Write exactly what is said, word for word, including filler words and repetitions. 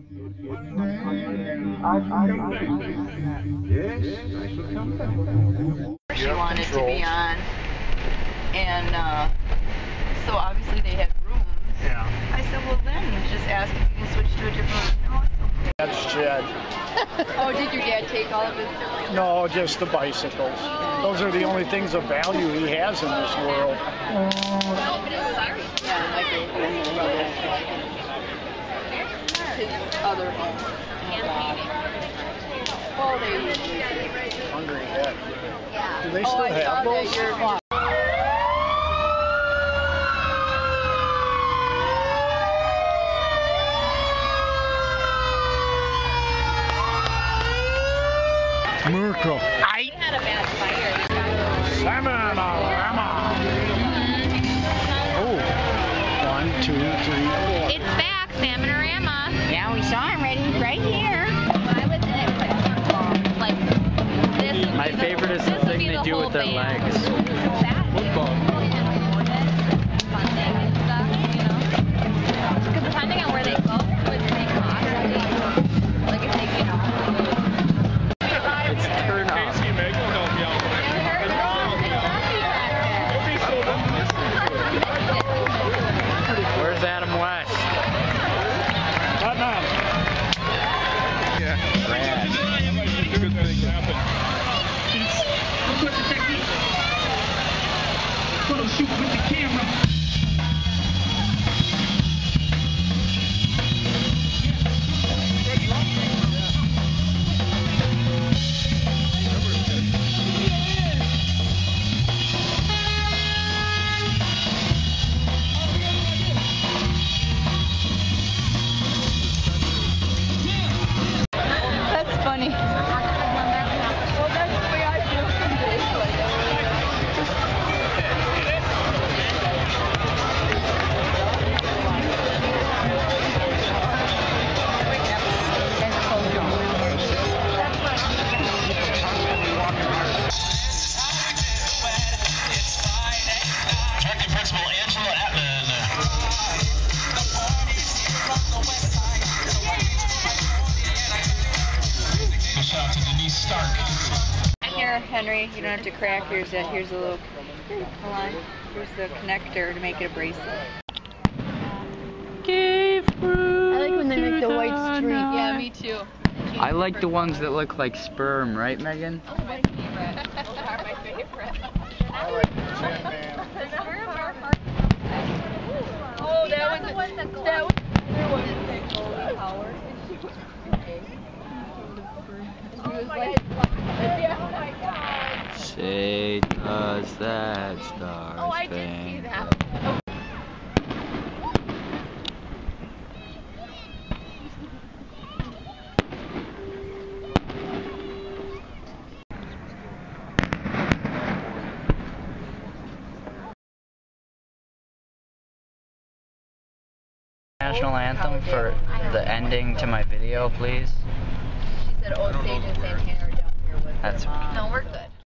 Yes, I shall come back. She wanted to be on, and uh, so obviously they had rooms. Yeah. I said, well then, just ask if you can switch to a different room. No, it's okay. That's Jed. Oh, did your dad take all of his? No, just the bicycles. Those are the only things of value he has in this world. Yeah, like his other home. Oh, they Hungry head. Do they oh, still I have saw those? that you're Murica. I had a bad fire. Salmon rama. Oh. One, two, three, four. It's back, Salmon-orama. Yeah, we saw him right, right here. Why would they put football? Like, this would My be the, favorite is the this would thing be they the do whole with their band. legs. Football. Funding and stuff, you know? Because depending on where they go, would they cost? Like, if they, you know. It's turn off. Where's Adam West? Batman. Yeah. Brad. Good things happen. Photo shoot with the camera. That's funny. Well, that's the way I feel someday. Acting Principal Angela Atman. Shout out to Denise Stark. Here, Henry, you don't have to crack. Here's a here's a little. Hold on. Here's the connector to make it a bracelet. Gave fruit. I like when they make the white streak. Yeah, me too. I like the ones that look like sperm, right, Megan? Oh, my favorite. Those are my favorite. Oh, that was the one that goes. That was the one that said Goldie Howard. And she was okay. She was like, yeah, oh my God. Say, does that star Oh, I did see that. National anthem for the ending to my video, please. She said, oh, Sage and Santana are down here with That's their mom. No, we're good.